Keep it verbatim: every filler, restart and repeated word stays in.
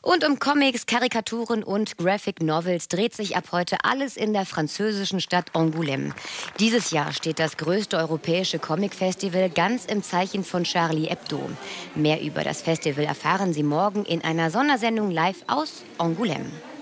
Und um Comics, Karikaturen und Graphic Novels dreht sich ab heute alles in der französischen Stadt Angoulême. Dieses Jahr steht das größte europäische Comic-Festival ganz im Zeichen von Charlie Hebdo. Mehr über das Festival erfahren Sie morgen in einer Sondersendung live aus Angoulême.